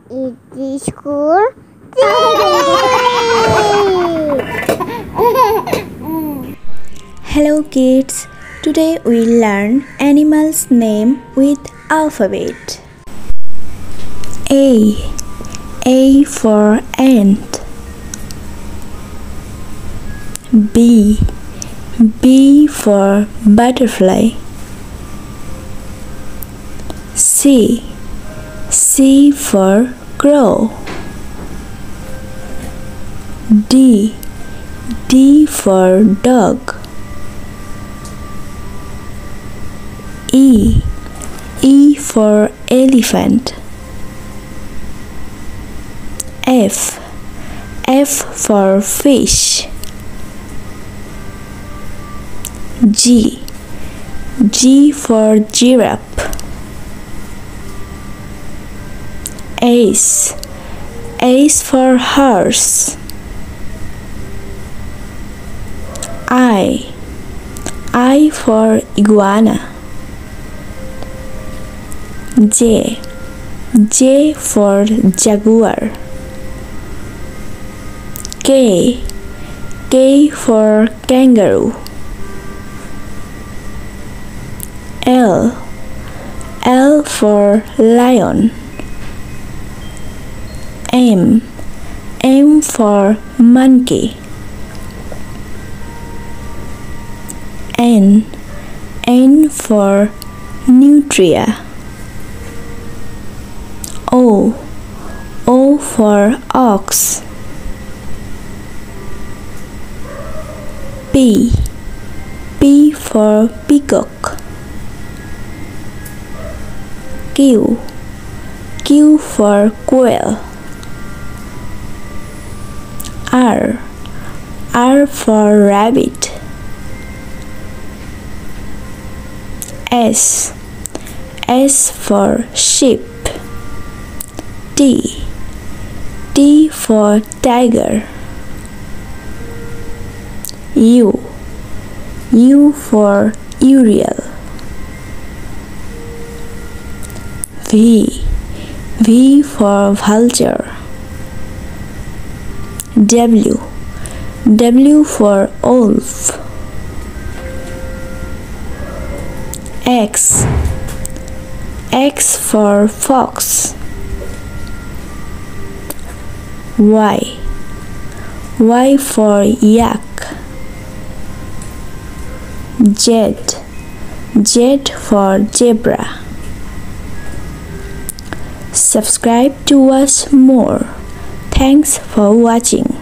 It is school. Hello kids, today we learn animals name with alphabet. A for ant. B for butterfly. C for crow. D for dog. E for elephant. F for fish. G for giraffe. H for horse. I for iguana. J for jaguar. K for kangaroo. L for lion. M for monkey. N for nutria. O for ox. P for peacock. Q for quail. R for rabbit. S for sheep. T for tiger. U for Uriel. V for vulture. W for wolf. X for fox. Y for yak. Z for zebra. Subscribe to watch more. Thanks for watching.